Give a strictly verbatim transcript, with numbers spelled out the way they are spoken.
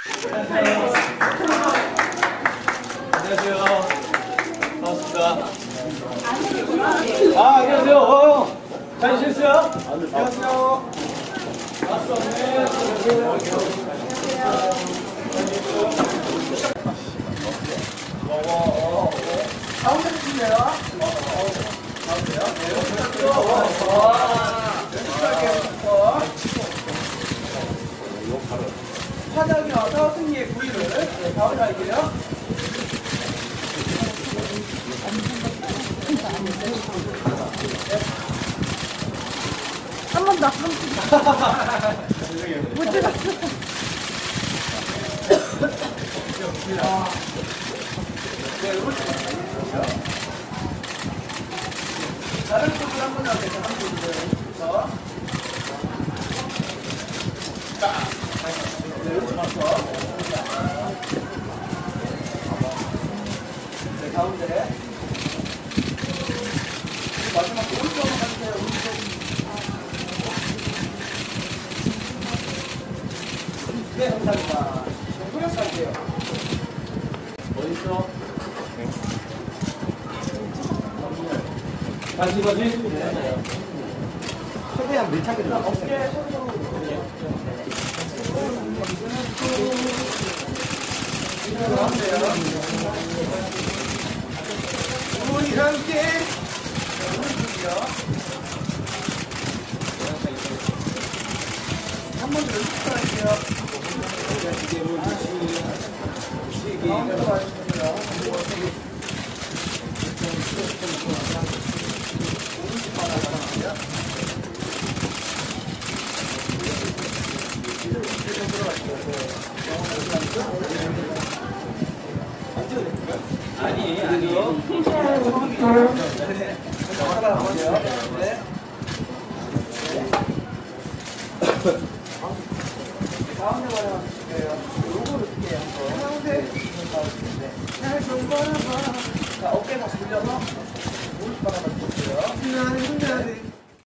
안녕하세요. 반갑습니다. 아, 안녕하세요. 어, 잘 지냈어요? 안녕하세요. 반갑습니다. 가운데 주시네요. 가운데요? 화장이 와서 승리의 구위를 네, 가운데 할게요. 한 번 더, 한 번 더. 못 찍었어. 네, 다른 쪽으로 한번 나오겠습니다. 한번 보여주세요. 네, 이렇게 맞춰. 네, 가운데. 마지막 오른쪽으로 가주세요. 오른쪽. 네, 감사합니다. 뿌려서 갈게요. 어딨어? 다시 거지? 최대한 밀착이 들어. 어깨 손으로. 우리 함께. 한 번 더 연습할게요. 가운데로 와주세요. 오른쪽 바닥 나갑니다. 아니, 아니요. 네. 가운데 바라봐주세요. 요거를 어떻게 해요? 가운데. 자, 어깨 다시 돌려서 오른쪽 바라봐주세요.